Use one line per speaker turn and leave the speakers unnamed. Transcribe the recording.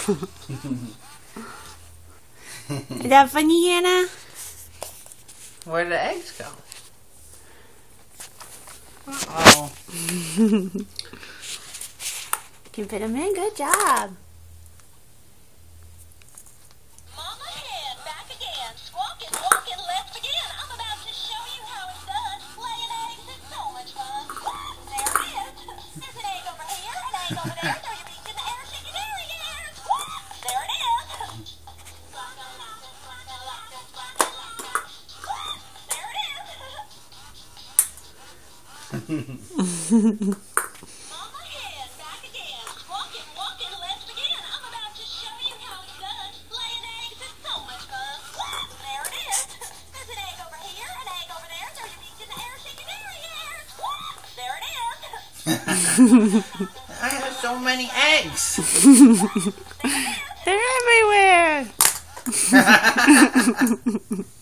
Is that funny, Hannah?
Where did the eggs go? Uh-oh.
Can fit them in. Good job.
Mama hen, back again. Squawking, walking, let's begin. I'm about to show you how it's done. Laying eggs is so much fun. There it is. There's an egg over here, an egg over there. Throw your beak in the air, shake your dairy ears. There it is. There it is. Mama hen, back again. Squawking, walking, let's begin. I'm about to show you how it's done. Laying eggs is so much fun. There it is. There's an egg over here, an egg over there. Throw your beak in the air, shake your dairy ears. There it is.
I have so many eggs.
They're everywhere.